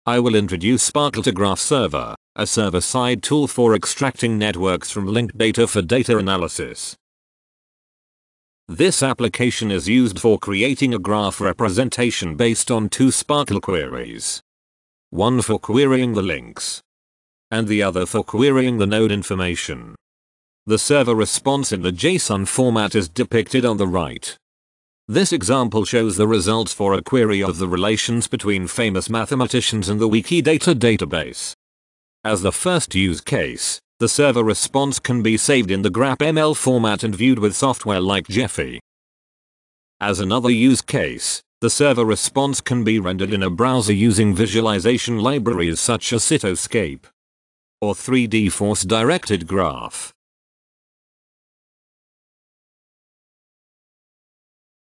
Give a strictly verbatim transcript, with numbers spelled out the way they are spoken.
I will introduce Sparkle to Graph Server, a server-side tool for extracting networks from linked data for data analysis. This application is used for creating a graph representation based on two Sparkle queries. One for querying the links, and the other for querying the node information. The server response in the JSON format is depicted on the right. This example shows the results for a query of the relations between famous mathematicians in the Wikidata database. As the first use case, the server response can be saved in the GraphML format and viewed with software like Gephi. As another use case, the server response can be rendered in a browser using visualization libraries such as Cytoscape or three D Force Directed Graph.